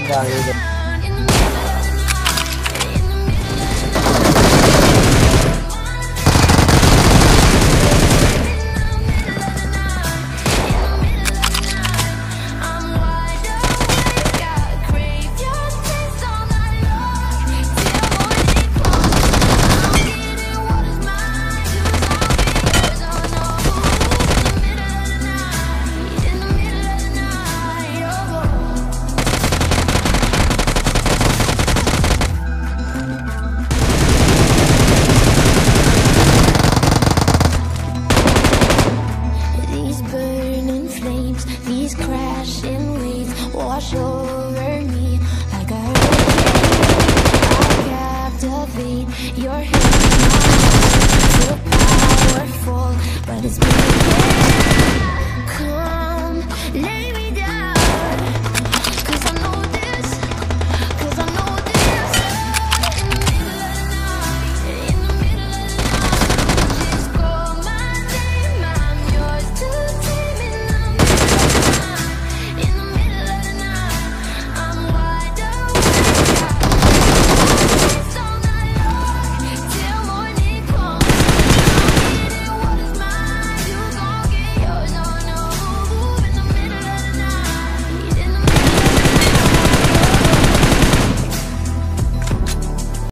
tinggal gitu. These crashing waves wash over me like a hurricane. I captivate your hands, so powerful, but it's me. Come, lay me